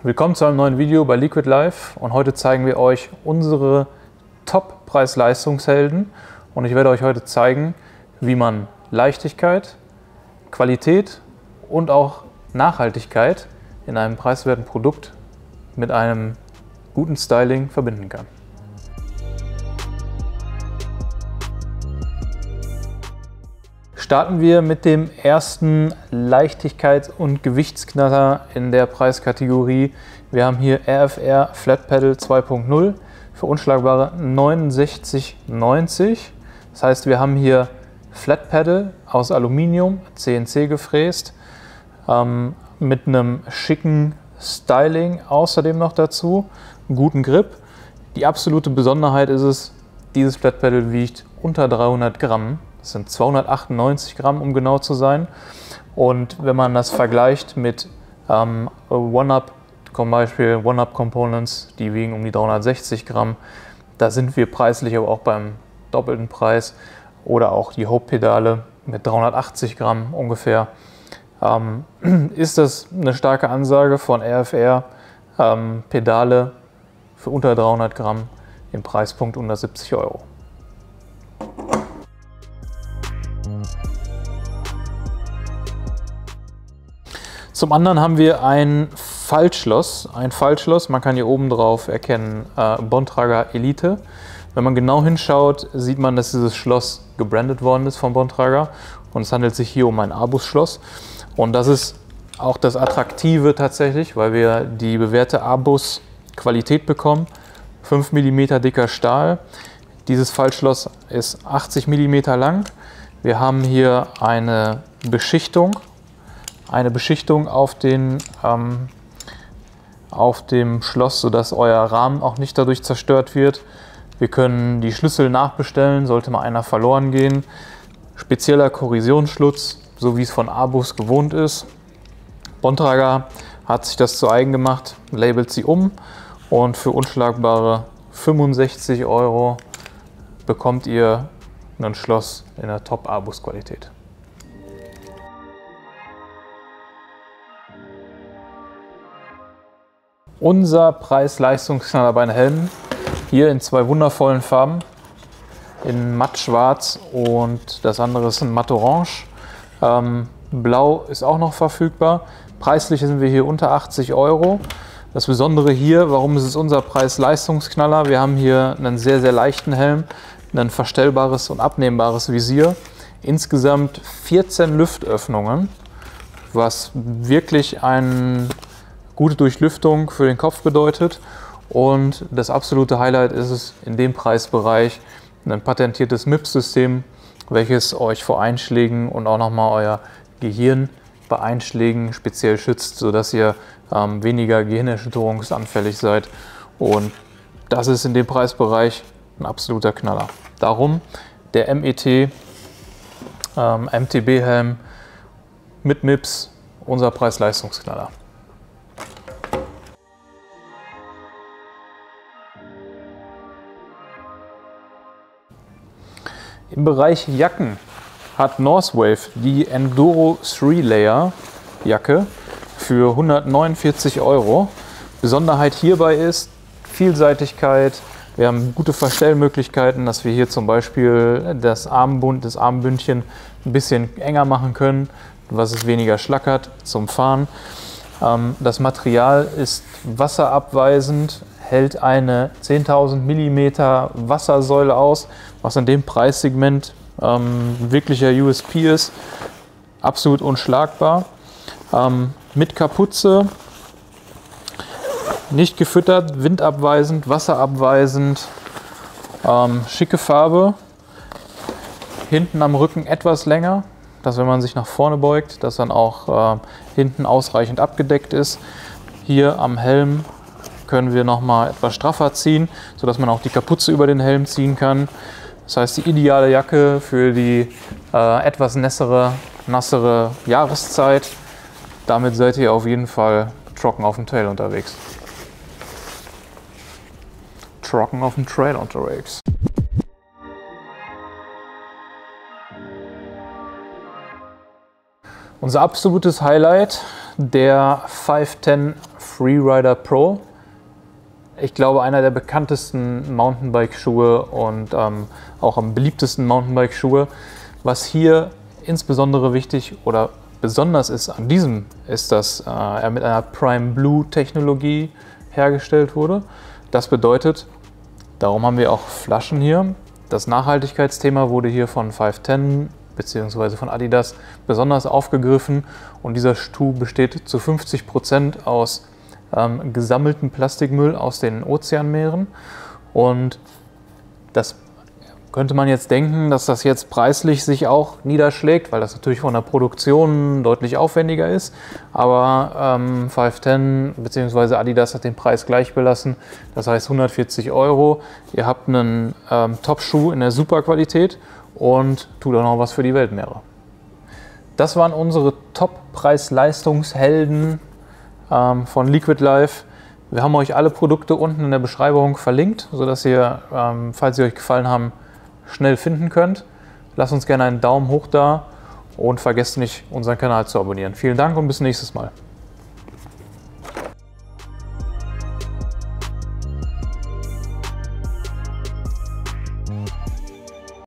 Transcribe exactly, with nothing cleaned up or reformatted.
Willkommen zu einem neuen Video bei Liquid Life und heute zeigen wir euch unsere Top-Preis-Leistungshelden und ich werde euch heute zeigen, wie man Leichtigkeit, Qualität und auch Nachhaltigkeit in einem preiswerten Produkt mit einem guten Styling verbinden kann. Starten wir mit dem ersten Leichtigkeits- und Gewichtsknaller in der Preiskategorie. Wir haben hier R F R Flat Pedal zwei Punkt null für unschlagbare neunundsechzig neunzig. Das heißt, wir haben hier Flat Pedal aus Aluminium, C N C gefräst, ähm, mit einem schicken Styling außerdem noch dazu, einen guten Grip. Die absolute Besonderheit ist es, dieses Flat Pedal wiegt unter dreihundert Gramm. Das sind zweihundertachtundneunzig Gramm, um genau zu sein. Und wenn man das vergleicht mit ähm, One-Up, zum Beispiel One-Up Components, die wiegen um die dreihundertsechzig Gramm, da sind wir preislich aber auch beim doppelten Preis. Oder auch die Hope-Pedale mit dreihundertachtzig Gramm ungefähr. Ähm, ist das eine starke Ansage von R F R, ähm, Pedale für unter dreihundert Gramm im Preispunkt unter siebzig Euro. Zum anderen haben wir ein Faltschloss. Ein Faltschloss, man kann hier oben drauf erkennen, äh, Bontrager Elite. Wenn man genau hinschaut, sieht man, dass dieses Schloss gebrandet worden ist von Bontrager. Und es handelt sich hier um ein Abus-Schloss. Und das ist auch das Attraktive tatsächlich, weil wir die bewährte Abus-Qualität bekommen. fünf Millimeter dicker Stahl. Dieses Faltschloss ist achtzig Millimeter lang. Wir haben hier eine Beschichtung. Eine Beschichtung auf, den, ähm, auf dem Schloss, sodass euer Rahmen auch nicht dadurch zerstört wird. Wir können die Schlüssel nachbestellen, sollte mal einer verloren gehen. Spezieller Korrosionsschutz, so wie es von Abus gewohnt ist. Bontrager hat sich das zu eigen gemacht, labelt sie um und für unschlagbare fünfundsechzig Euro bekommt ihr ein Schloss in der Top-Abus-Qualität. Unser Preis-Leistungsknaller bei den Helmen, hier in zwei wundervollen Farben, in matt schwarz und das andere ist ein matt orange. Ähm, Blau ist auch noch verfügbar. Preislich sind wir hier unter achtzig Euro. Das Besondere hier, warum ist es unser Preis-Leistungsknaller? Wir haben hier einen sehr, sehr leichten Helm, ein verstellbares und abnehmbares Visier. Insgesamt vierzehn Lüftöffnungen, was wirklich ein gute Durchlüftung für den Kopf bedeutet und das absolute Highlight ist es in dem Preisbereich ein patentiertes M I P-System, welches euch vor Einschlägen und auch nochmal euer Gehirn bei Einschlägen speziell schützt, sodass ihr ähm, weniger gehirnerschütterungsanfällig seid und das ist in dem Preisbereich ein absoluter Knaller. Darum der M E T ähm, M T B-Helm mit M I Ps, unser Preis-Leistungsknaller. Im Bereich Jacken hat Northwave die Enduro drei Layer Jacke für hundertneunundvierzig Euro. Besonderheit hierbei ist Vielseitigkeit. Wir haben gute Verstellmöglichkeiten, dass wir hier zum Beispiel das Armbund, das Armbündchen ein bisschen enger machen können, was es weniger schlackert zum Fahren. Das Material ist wasserabweisend, hält eine zehntausend Millimeter Wassersäule aus, was in dem Preissegment ähm, wirklicher U S P ist. Absolut unschlagbar. Ähm, mit Kapuze, nicht gefüttert, windabweisend, wasserabweisend, ähm, schicke Farbe. Hinten am Rücken etwas länger, dass wenn man sich nach vorne beugt, dass dann auch äh, hinten ausreichend abgedeckt ist. Hier am Helm können wir noch mal etwas straffer ziehen, sodass man auch die Kapuze über den Helm ziehen kann. Das heißt, die ideale Jacke für die äh, etwas nässere, nassere Jahreszeit. Damit seid ihr auf jeden Fall trocken auf dem Trail unterwegs. Trocken auf dem Trail unterwegs. Unser absolutes Highlight, der fünf zehn Freerider Pro. Ich glaube, einer der bekanntesten Mountainbike-Schuhe und ähm, auch am beliebtesten Mountainbike-Schuhe. Was hier insbesondere wichtig oder besonders ist an diesem, ist, dass äh, er mit einer Prime Blue Technologie hergestellt wurde. Das bedeutet, darum haben wir auch Flaschen hier. Das Nachhaltigkeitsthema wurde hier von five ten bzw. von Adidas besonders aufgegriffen und dieser Schuh besteht zu fünfzig Prozent aus ähm, gesammelten Plastikmüll aus den Ozeanmeeren und das könnte man jetzt denken, dass das jetzt preislich sich auch niederschlägt, weil das natürlich von der Produktion deutlich aufwendiger ist. Aber ähm, five ten bzw. Adidas hat den Preis gleich belassen. Das heißt hundertvierzig Euro. Ihr habt einen ähm, Top-Schuh in der Superqualität und tut auch noch was für die Weltmeere. Das waren unsere Top-Preis-Leistungshelden ähm, von Liquid Life. Wir haben euch alle Produkte unten in der Beschreibung verlinkt, sodass ihr, ähm, falls sie euch gefallen haben, schnell finden könnt. Lasst uns gerne einen Daumen hoch da und vergesst nicht, unseren Kanal zu abonnieren. Vielen Dank und bis nächstes Mal.